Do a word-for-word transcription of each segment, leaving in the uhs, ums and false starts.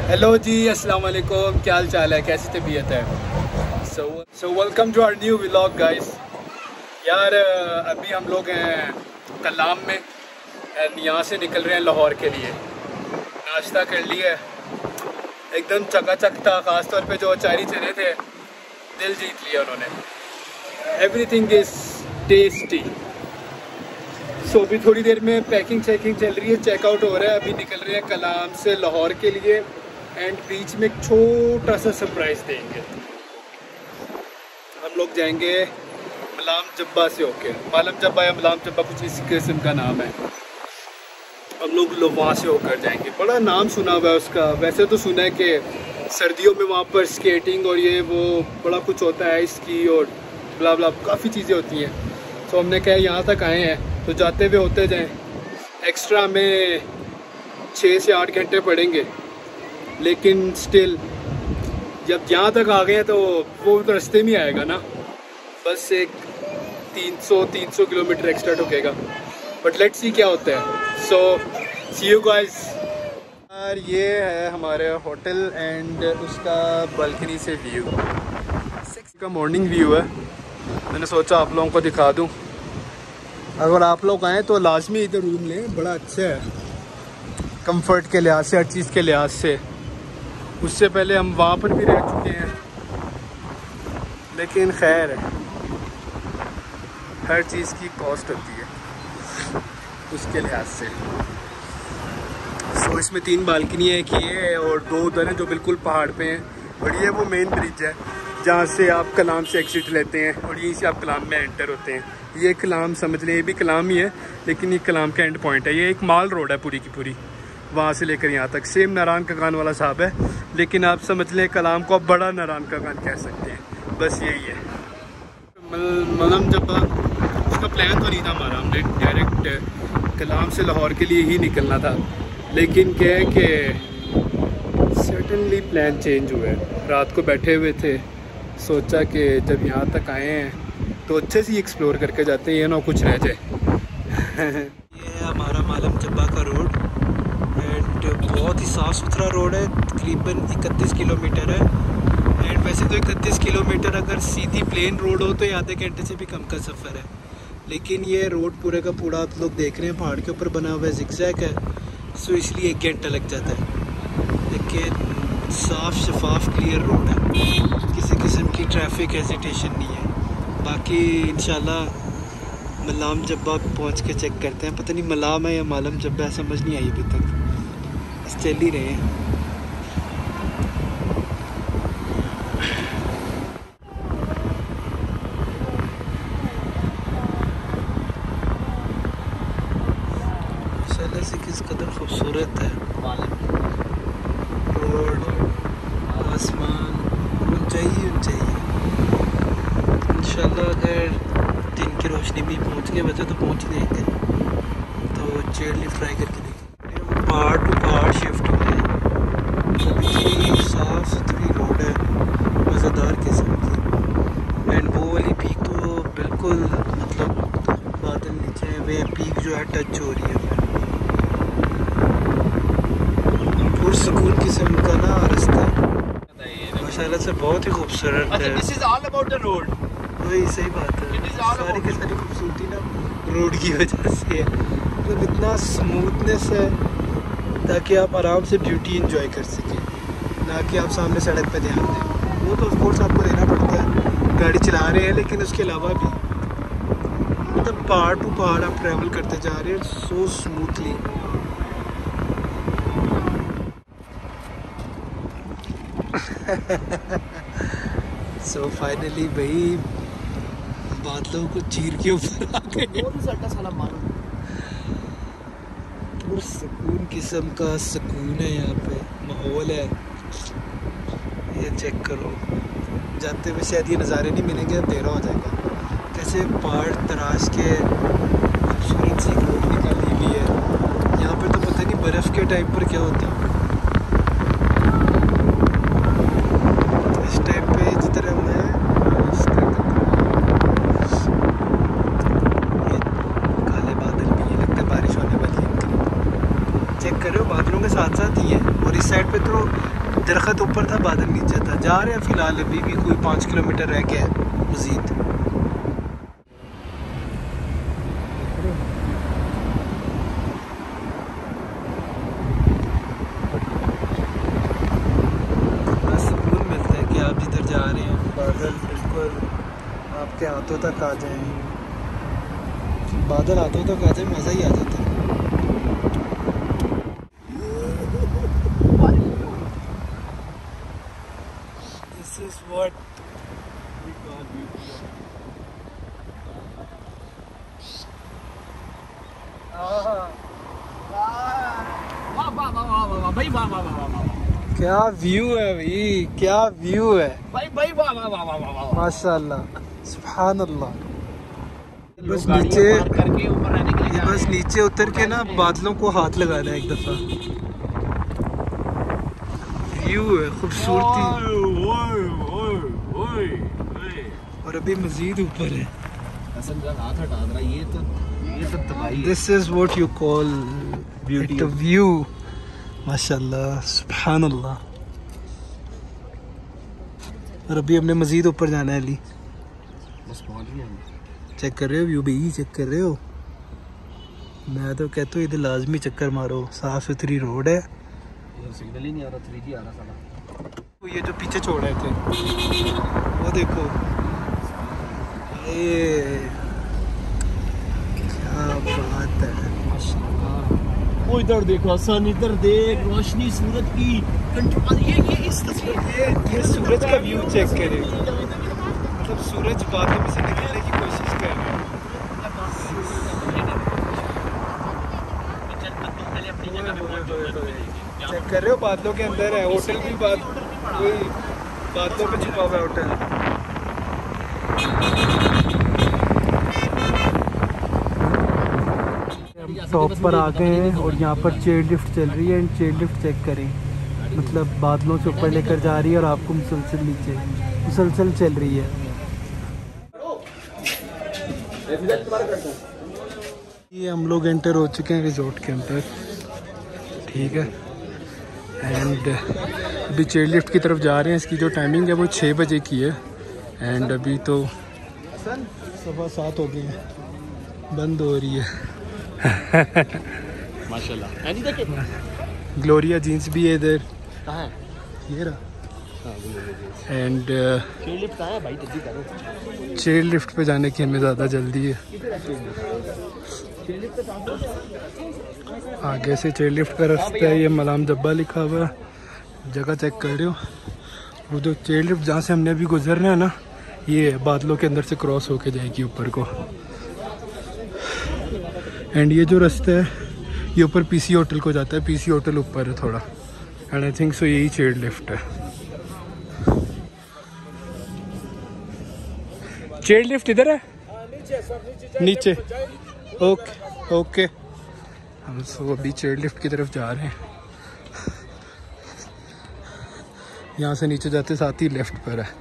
Hello जी, अस्सलाम वालेकुम। क्या हाल चाल है, कैसी तबीयत है? So so welcome to our new vlog guys. यार अभी हम लोग हैं कलाम में एंड यहाँ से निकल रहे हैं लाहौर के लिए। नाश्ता कर लिया, एकदम चकाचक था। ख़ास तौर पे जो अचारी चने थे, दिल जीत लिया उन्होंने। Everything is tasty. सो अभी थोड़ी देर में पैकिंग चेकिंग चल रही है, चेकआउट हो रहा है। अभी निकल रहे हैं कलाम से लाहौर के लिए एंड बीच में एक छोटा सा सरप्राइज़ देंगे। हम लोग जाएंगे मलाम जब्बा से होके। मालम जब्बा या मलाम जब्बा कुछ इस किस्म का नाम है। हम लोग लोग वहाँ से होकर जाएंगे। बड़ा नाम सुना हुआ है उसका। वैसे तो सुना है कि सर्दियों में वहाँ पर स्केटिंग और ये वो बड़ा कुछ होता है, स्की और ब्ला ब्ला काफ़ी चीज़ें होती हैं। तो हमने कहा यहाँ तक आए हैं तो जाते हुए होते जाएं। एक्स्ट्रा में छः से आठ घंटे पड़ेंगे, लेकिन स्टिल जब यहाँ तक आ गए तो वो तो रास्ते में आएगा ना। बस एक तीन सौ तीन सौ किलोमीटर एक्स्ट्रा ठुकेगा, बट लेट्स सी क्या होता है। So see you guys. यार ये है हमारे होटल एंड उसका बालकनी से व्यू, सिक्स का मॉर्निंग व्यू है। मैंने सोचा आप लोगों को दिखा दूँ। अगर आप लोग आएँ तो लाजमी इधर रूम लें, बड़ा अच्छा है कंफर्ट के लिहाज से, हर चीज़ के लिहाज से। उससे पहले हम वहाँ पर भी रह चुके हैं, लेकिन खैर है, हर चीज़ की कॉस्ट होती है उसके लिहाज से। सो इसमें तीन बालकनी है, एक ये है और दो उधर हैं जो बिल्कुल पहाड़ पे हैं। और ये वो मेन ब्रिज है जहाँ से आप कलाम से एग्जिट लेते हैं और यहीं से आप कलाम में एंटर होते हैं। ये कलाम समझ लें, ये भी कलाम ही है, लेकिन ये कलाम का एंड पॉइंट है। ये एक माल रोड है पूरी की पूरी, वहाँ से लेकर यहाँ तक। सेम नारायण का कान वाला साहब है, लेकिन आप समझ लें कलाम को आप बड़ा नारायण का कान कह सकते हैं। बस यही है। मलम जब उसका प्लान तो नहीं था हमारा, हमने डायरेक्ट कलाम से लाहौर के लिए ही निकलना था, लेकिन क्या है कि सर्टनली प्लान चेंज हुआ है। रात को बैठे हुए थे, सोचा कि जब यहाँ तक आए हैं तो अच्छे से एक्सप्लोर करके जाते हैं, ये ना कुछ रह जाए। ये है हमारा मालम जब्बा का रोड एंड बहुत ही साफ़ सुथरा रोड है। तकरीबन इकतीस किलोमीटर है एंड वैसे तो इकतीस किलोमीटर अगर सीधी प्लेन रोड हो तो ये आधे घंटे से भी कम का सफ़र है, लेकिन ये रोड पूरे का पूरा आप लोग देख रहे हैं पहाड़ के ऊपर बना हुआ है, जिगजैग है, सो इसलिए एक घंटा लग जाता है। लेकिन साफ़ शफाफ क्लियर रोड है, किसी किस्म की ट्रैफिक हेजिटेशन नहीं है। बाकी इंशाल्लाह मलाम जब्बा पहुंच के चेक करते हैं। पता नहीं मलाम है या मालम जब्बा, समझ नहीं आई अभी तक, बस चल ही रहे हैं। माशाल्लाह से किस कदर खूबसूरत है रोड, आसमान, ऊंचाई ही ऊंचाई है। इंशाल्लाह अगर दिन की रोशनी में पहुंच गए, वैसे तो पहुंच ही जाएंगे, तो चेयरली फ्राई करके देखें। पहाड़ टू पहाड़ शिफ्ट हुए हैं, सभी साफ़ सुथरी रोड है, मज़ेदार किस्म की। एंड वो वाली पीक तो बिल्कुल मतलब बादल नीचे है, वे पीक जो है टच हो रही है। पुरसकून किस्म का ना रास्ता, माशाल्लाह से बहुत ही खूबसूरत है। This is all about the road. वही सही बात है, सारी की सारी खूबसूरती ना रोड की वजह से है। मतलब इतना स्मूथनेस है ताकि आप आराम से ब्यूटी एंजॉय कर सकें, ना कि आप सामने सड़क पे ध्यान दें। वो तो ऑफ कोर्स आपको देना पड़ता है, गाड़ी चला रहे हैं, लेकिन उसके अलावा भी मतलब पहाड़ टू पहाड़ आप ट्रैवल करते जा रहे हैं so smoothly. So so finally भाई बादलों को चीर के ऊपर आ गए। सुकून किस्म का सुकून है यहाँ पे, माहौल है। ये चेक करो, जाते हुए शायद ये नज़ारे नहीं मिलेंगे, अंधेरा हो जाएगा। कैसे पहाड़ तराश के खूबसूरत सी रोड निकाली हुई है। यहाँ पे तो पता नहीं बर्फ़ के टाइम पर क्या होता है। इस टाइम पे जिधर हम हैं ये काले बादल भी, ये लगता है बारिश होने वाली है। चेक करो, बादलों के साथ साथ ही है। और इस साइड पे तो वो दरख्त ऊपर था, बादल नीचे था। जा रहे हैं फ़िलहाल, अभी भी कोई पाँच किलोमीटर रह गया है मज़ीद। बड़ा सुकून मिलता है कि आप जिधर जा रहे हैं बादल बिल्कुल आपके हाथों तक आ जाएं। बादल हाथों तक आ जाए, मज़ा ही आ जाता है। This is what we call beauty. क्या व्यू है भाई, क्या व्यू है भाई भाई, वाह वाह वाह वाह वाह, माशाल्लाह, सुभान अल्लाह। बस नीचे करके ऊपर रहने के लिए, बस नीचे उतर के ना बादलों को हाथ लगाना है एक दफा। व्यू है, खूबसूरती, और अभी मजीद ऊपर है। हाथ हटा रहा, ये तो ये तो तबाही है। This is what you call beauty, view. माशाल्लाह, सुभान अल्लाह। और अभी हमने मजीद ऊपर जाना है अली। बस पहुंच गए हम। चेक कर रहे हो व्यू भाई, चेक कर रहे हो? मैं तो कहता हूँ इधर लाजमी चक्कर मारो, साफ सुथरी रोड है। सिग्नल ही नहीं आ रहा, थ्री जी आ रहा साला। ये जो पीछे छोड़ रहे थे वो देखो, ये क्या बात है, वो इधर देखो हसन, इधर देख रोशनी सूरज की। ये ये इस तस्वीर ये, ये सूरज का व्यू चेक करें, मतलब सूरज बादलों में से निकलने की कोशिश कर रहा है। चेक कर रहे हो, बादलों के अंदर है होटल भी, बाद वही बादलों में छुपा हुआ है होटल। हम टॉप पर आ गए हैं और यहाँ पर चेयर लिफ्ट चल रही है। चेयर लिफ्ट चेक करें, मतलब बादलों से ऊपर लेकर जा रही है और आपको मुसलसल नीचे मुसलसल चल रही है। ये हम लोग एंटर हो चुके हैं रिजॉर्ट के अंदर, ठीक है। एंड अभी चेयर लिफ्ट की तरफ जा रहे हैं। इसकी जो टाइमिंग है वो छः बजे की है। एंड अभी तो सुबह सात हो गई है, बंद हो रही है। माशाल्लाह। ग्लोरिया जीन्स भी है इधर, ये रहा। एंड चेयर लिफ्ट पे जाने की हमें ज़्यादा जल्दी है। आगे से चेयर लिफ्ट का रास्ता है, ये मलाम जब्बा लिखा हुआ है। जगह चेक कर रहे हो, वो जो चेयर लिफ्ट जहाँ से हमने अभी गुजरना है ना, ये बादलों के अंदर से क्रॉस होके जाएगी ऊपर को। एंड ये जो रास्ता है ये ऊपर पीसी होटल को जाता है। पीसी होटल ऊपर है थोड़ा, एंड आई थिंक सो यही चेयर लिफ्ट है। चेयर लिफ्ट इधर है, नीचे। ओके ओके, हम सो अभी चेयर लिफ्ट की तरफ जा रहे हैं। यहाँ से नीचे जाते साथ ही लेफ्ट पर है।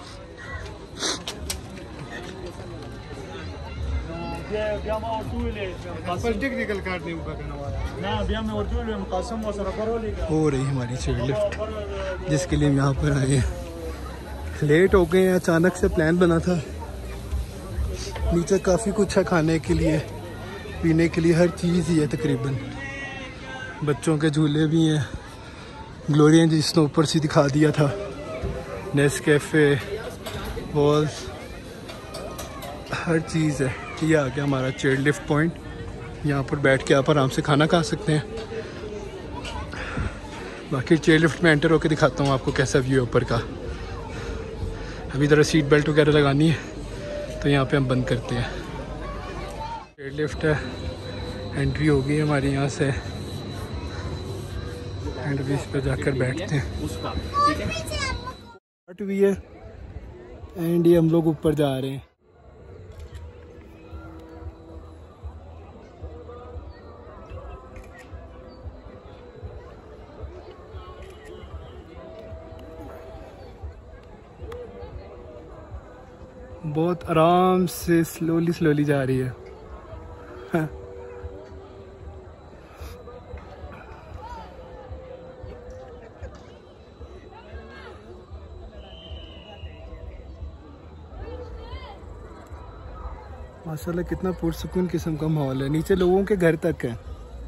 हो रही हमारी चेयर लिफ्ट, जिसके लिए हम यहाँ पर आए हैं। लेट हो गए हैं, अचानक से प्लान बना था। नीचे काफ़ी कुछ है खाने के लिए, पीने के लिए, हर चीज़ ही है तकरीबन। बच्चों के झूले भी हैं। ग्लोरिया जिसने ऊपर से दिखा दिया था, नेस्कैफे, वॉल्स, हर चीज़ है। ये आ गया हमारा चेयर लिफ्ट पॉइंट। यहाँ पर बैठ के आप आराम से खाना खा सकते हैं। बाकी चेयर लिफ्ट में एंटर होकर दिखाता हूँ आपको कैसा व्यू है ऊपर का। अभी ज़रा सीट बेल्ट वगैरह लगानी है, तो यहाँ पे हम बंद करते हैं। चेयर लिफ्ट है, एंट्री हो गई हमारी यहाँ से। एंड अभी इस पर जाकर बैठते हैं। स्टार्ट हुई है एंड ये हम लोग ऊपर जा रहे हैं। बहुत आराम से स्लोली स्लोली जा रही है। हाँ। माशाल्लाह कितना पुरसुकून किस्म का माहौल है। नीचे लोगों के घर तक है।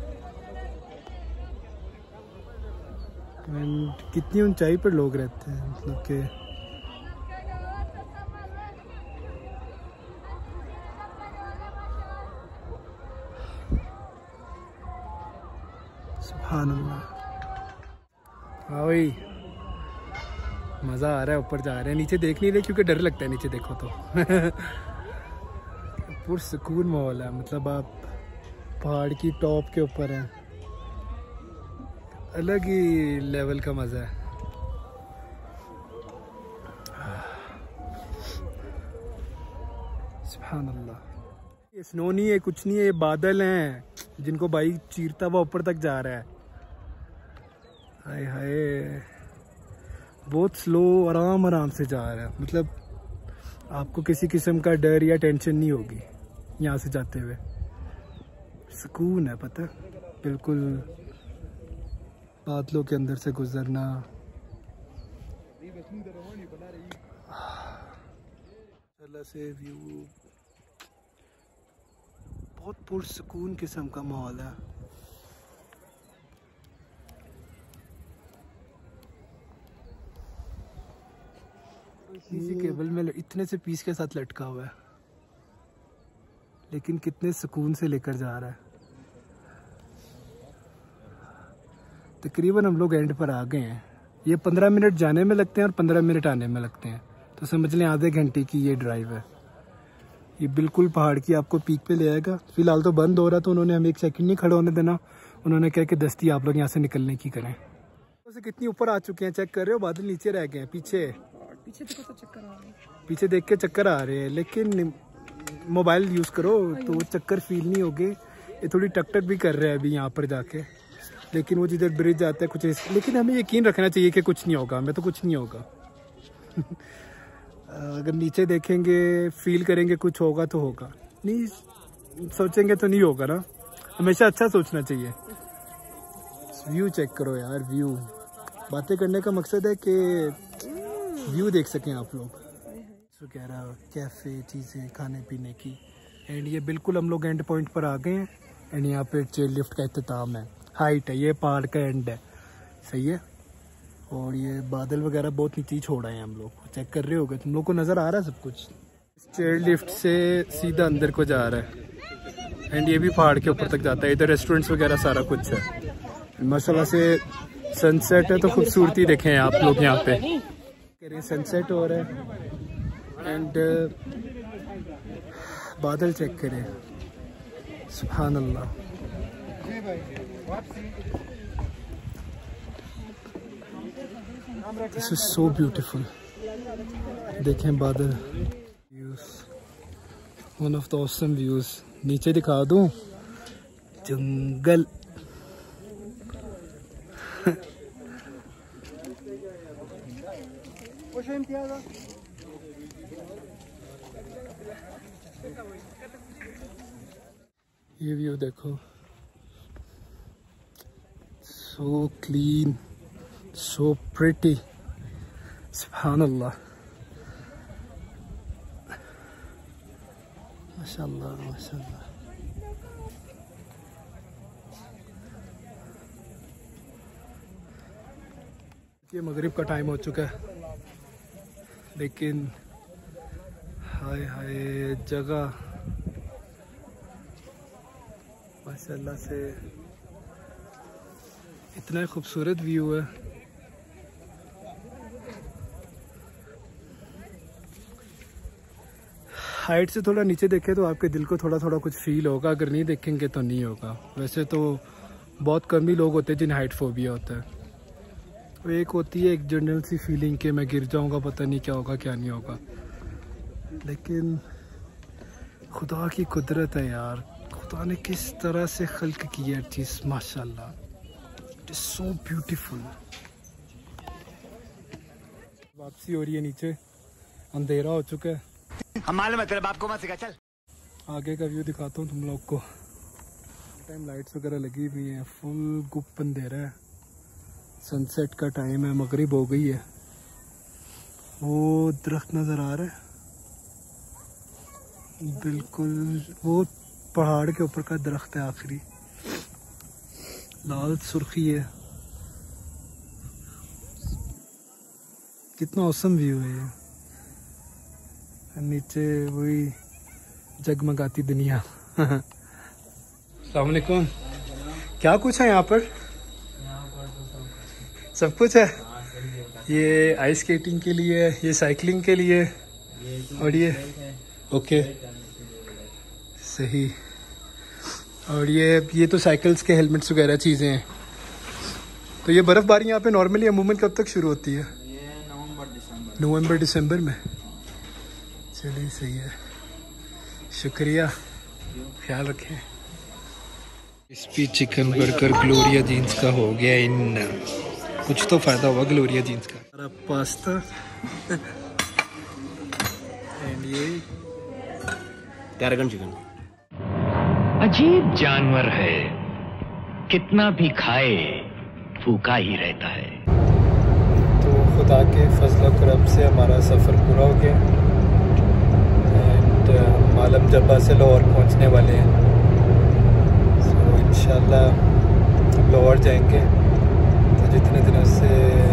एंड कितनी ऊंचाई पर लोग रहते हैं, मतलब कि सुभान अल्लाह। हाँ भाई मज़ा आ रहा है। ऊपर जा रहे हैं, नीचे देख नहीं रहे क्योंकि डर लगता है नीचे देखो तो। पुरसुकून माहौल है, मतलब आप पहाड़ की टॉप के ऊपर हैं, अलग ही लेवल का मज़ा है। सुभान अल्लाह। ये स्नो नहीं है, कुछ नहीं है, ये बादल हैं जिनको बाइक चीरता हुआ ऊपर तक जा रहा है। हाय हाय बहुत स्लो आराम आराम से जा रहा है, मतलब आपको किसी किस्म का डर या टेंशन नहीं होगी यहाँ से जाते हुए। सुकून है, पता बिल्कुल बादलों के अंदर से गुजरना। अल्लाह से व्यू बहुत पुरसुकून किस्म का माहौल है। इसी केबल में इतने से पीस के साथ लटका हुआ है, लेकिन कितने सुकून से लेकर जा रहा है। तकरीबन हम लोग एंड पर आ गए हैं। ये पंद्रह मिनट जाने में लगते हैं और पंद्रह मिनट आने में लगते हैं, तो समझ लें आधे घंटे की ये ड्राइव है। ये बिल्कुल पहाड़ की आपको पीक पे ले आएगा। फिलहाल तो बंद हो रहा, तो उन्होंने हमें एक सेकंड नहीं खड़ा होने देना। उन्होंने कहा कि दस्ती आप लोग यहाँ से निकलने की करें। तो कितनी ऊपर आ चुके हैं चेक कर रहे हो, बादल नीचे रह गए हैं। पीछे पीछे देखो तो चक्कर आ रहे हैं, पीछे देख के चक्कर आ रहे हैं, लेकिन मोबाइल यूज़ करो तो वो चक्कर फील नहीं होगे। ये थोड़ी टक टक भी कर रहे हैं अभी यहाँ पर जाके, लेकिन वो जिधर ब्रिज आता है कुछ इस, लेकिन हमें यकीन रखना चाहिए कि कुछ नहीं होगा। हमें तो कुछ नहीं होगा। अगर नीचे देखेंगे फील करेंगे कुछ होगा तो होगा, नहीं सोचेंगे तो नहीं होगा ना। हमेशा अच्छा सोचना चाहिए। व्यू चेक करो यार, व्यू। बातें करने का मकसद है कि व्यू देख सकें आप लोग। वगैरह कैफ़े चीज़ें खाने पीने की। एंड ये बिल्कुल हम लोग एंड पॉइंट पर आ गए हैं। एंड यहाँ पे चेयर लिफ्ट का अख्ताम है, हाइट है, ये पहाड़ का एंड है, सही है। और ये बादल वगैरह बहुत नीचे छोड़ आए हैं हम लोग, चेक कर रहे होगे, तुम लोग को नज़र आ रहा है सब कुछ। चेयर लिफ्ट से सीधा अंदर को जा रहा है। एंड ये भी पहाड़ के ऊपर तक जाता है। इधर रेस्टोरेंट्स वगैरह सारा कुछ है। माशाल्लाह से सनसेट है तो खूबसूरती देखें आप लोग यहाँ पे। करें सनसेट हो रहा है। एंड बादल चेक करें, सुभान अल्लाह। This is so beautiful. देखें बादल, views, one of the awesome views. नीचे दिखा दूं, जंगल। ये व्यू देखो, सो क्लीन, सो प्रिटी, सुभान अल्लाह, माशाल्लाह माशाल्लाह। ये मगरिब का टाइम हो चुका है, लेकिन हाय हाय जगह माशाल्लाह से इतना खूबसूरत व्यू है। हाइट से थोड़ा नीचे देखें तो आपके दिल को थोड़ा थोड़ा कुछ फील होगा, अगर नहीं देखेंगे तो नहीं होगा। वैसे तो बहुत कम ही लोग होते हैं जिन हाइट फोबिया होता है। वो एक होती है एक जनरल सी फीलिंग कि मैं गिर जाऊंगा, पता नहीं क्या होगा क्या नहीं होगा, लेकिन खुदा की कुदरत है यार। खुदा ने किस तरह से खल्क की है हर चीज़, माशाल्लाह, इट इज सो ब्यूटीफुल। वापसी हो रही है नीचे, अंधेरा हो चुका है। हम मालूम है तेरे बाप को मत सिखा, चल आगे का व्यू दिखाता हूँ तुम लोग को। टाइम लाइट्स वगैरह लगी हुई हैं, फुल गुप अंधेरा है। सनसेट का टाइम है, मगरिब हो गई है। वो दरख्त नज़र आ रहा है, बिल्कुल वो पहाड़ के ऊपर का दरख्त है आखिरी, लाल सुर्खी है। कितना औसम व्यू है ये, नीचे वही जगमगाती दुनिया। अस्सलाम वालेकुम। क्या कुछ है यहाँ पर? सब कुछ है। ये आइस स्केटिंग के लिए, ये साइकिलिंग के लिए, और ये ओके सही। और ये ये तो साइकिल्स के हेलमेट्स वगैरह चीज़ें हैं। तो ये बर्फ़बारी यहाँ पे नॉर्मली अमूमन कब तक शुरू होती है? ये नवंबर दिसंबर नवंबर दिसंबर में। चलिए सही है, शुक्रिया, ख्याल रखें। Crispy chicken burger Gloria Jeans का हो गया इन, कुछ तो फ़ायदा हुआ ग्लोरिया जीन्स का। पास्ता एंड ये टैरागन चिकन। अजीब जानवर है, कितना भी खाए भूखा ही रहता है। तो खुदा के फजल करम से हमारा सफ़र पूरा हो गया एंड हम आलम जब्बा से लाहौर पहुंचने वाले हैं। तो इंशाल्लाह लाहौर जाएंगे, तो जितने दिनों से